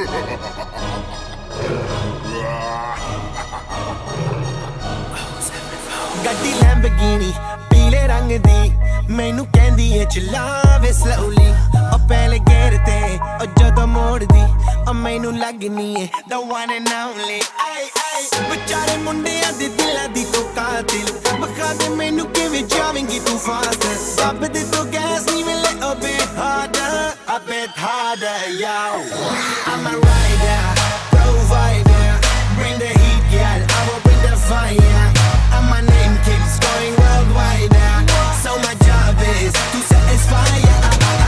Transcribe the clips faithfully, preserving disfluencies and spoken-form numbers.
ਗੱਡੀ ਲੈਂਬਰਗਿਨੀ ਪੀਲੇ ਰੰਗ ਦੀ ਮੈਨੂੰ ਕਹਿੰਦੀ ਏ ਚਲਾਵੇ ਸਲੋਲੀ ਉਹ ਪਹਿਲੇ ਗੇਰ ਤੇ ਉਹ ਜਦੋਂ ਮੋੜਦੀ ਉਹ ਮੈਨੂੰ ਲੱਗਨੀ ਏ the one and only ਆਈ ਆਈ ਵਿਚਾਰੇ ਮੁੰਡਿਆਂ ਦੇ ਦਿਲਾਂ ਦੀ ਤੂੰ ਕਾਤਿਲ ਬਖਾ ਦੇ ਮੈਨੂੰ ਕਿਵੇਂ ਜਾਵੇਂਗੀ ਤੂੰ ਫਾਸਟ ਦੱਬ ਦੇ ਤੂੰ ਗੈਸ ਨਹੀਂ ਮਿਲੇ a bit harder a bit harder yo I'm a rider provider bring the heat girl I will bring the fire and my name keeps going worldwide so my job is to satisfy ya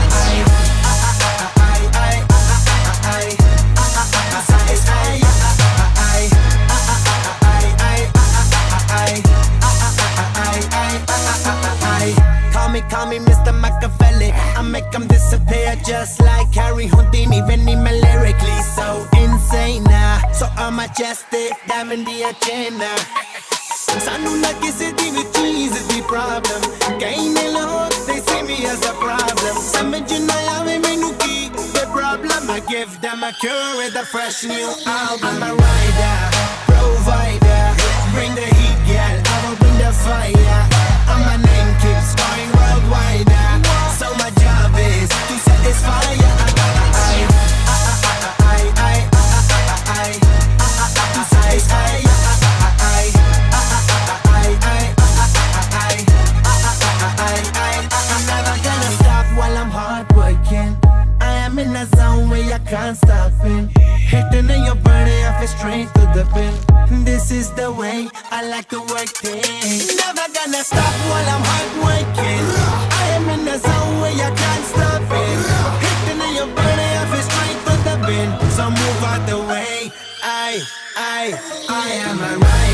Call me, call me Mister Machiavelli I make them disappear just like Harry Houdini Benny me lyrically so insane now So I'm majestic, diamond the agenda Sanu na kisi di vi cheese di problem Kahin ne log, they see me as a problem Samajh na aave mainu ki the problem I give them a cure with a fresh new album I'm a rider, provider Bring the heat girl, I will bring the fire And my name keeps going worldwide So my job is to satisfy ya To satisfy ya I'm never gonna stop while I'm hard working I am in a zone where I can't stop it Hitting in your body, I feel straight to the pin This is the way I like to work things Never gonna stop while I'm hard working I am in a zone where I can't stop it Hitting in your body, I feel straight to the pin So move out the way I, I, I am a rider